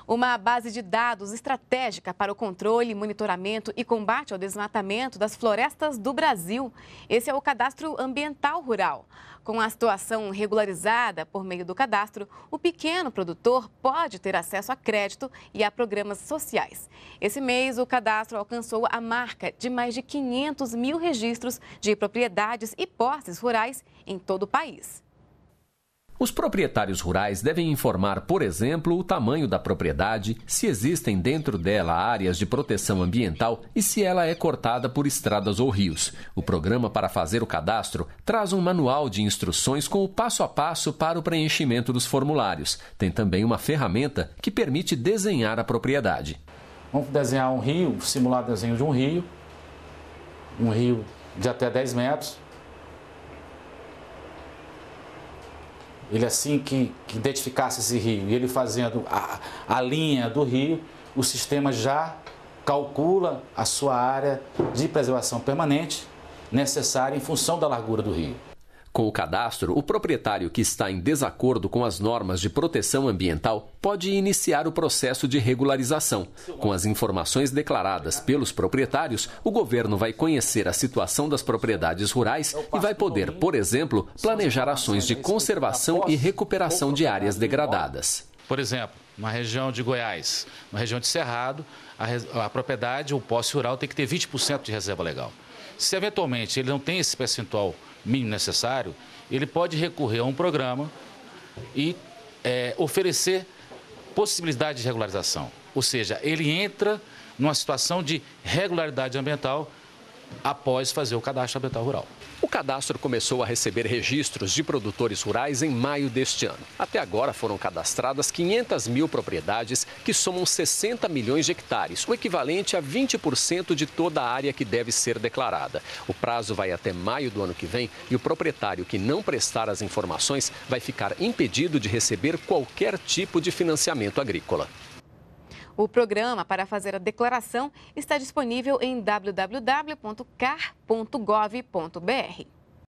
Uma base de dados estratégica para o controle, monitoramento e combate ao desmatamento das florestas do Brasil. Esse é o Cadastro Ambiental Rural. Com a situação regularizada por meio do cadastro, o pequeno produtor pode ter acesso a crédito e a programas sociais. Esse mês, o cadastro alcançou a marca de mais de 500 mil registros de propriedades e posses rurais em todo o país. Os proprietários rurais devem informar, por exemplo, o tamanho da propriedade, se existem dentro dela áreas de proteção ambiental e se ela é cortada por estradas ou rios. O programa para fazer o cadastro traz um manual de instruções com o passo a passo para o preenchimento dos formulários. Tem também uma ferramenta que permite desenhar a propriedade. Vamos desenhar um rio, simular o desenho de um rio de até 10 metros. Ele assim que identificasse esse rio, e ele fazendo a linha do rio, o sistema já calcula a sua área de preservação permanente necessária em função da largura do rio. Com o cadastro, o proprietário que está em desacordo com as normas de proteção ambiental pode iniciar o processo de regularização. Com as informações declaradas pelos proprietários, o governo vai conhecer a situação das propriedades rurais e vai poder, por exemplo, planejar ações de conservação e recuperação de áreas degradadas. Por exemplo, na região de Goiás, na região de Cerrado, a propriedade, o posse rural tem que ter 20% de reserva legal. Se eventualmente ele não tem esse percentual mínimo necessário, ele pode recorrer a um programa e oferecer possibilidade de regularização. Ou seja, ele entra numa situação de regularidade ambiental após fazer o cadastro ambiental rural. O cadastro começou a receber registros de produtores rurais em maio deste ano. Até agora foram cadastradas 500 mil propriedades, que somam 60 milhões de hectares, o equivalente a 20% de toda a área que deve ser declarada. O prazo vai até maio do ano que vem e o proprietário que não prestar as informações vai ficar impedido de receber qualquer tipo de financiamento agrícola. O programa para fazer a declaração está disponível em www.car.gov.br.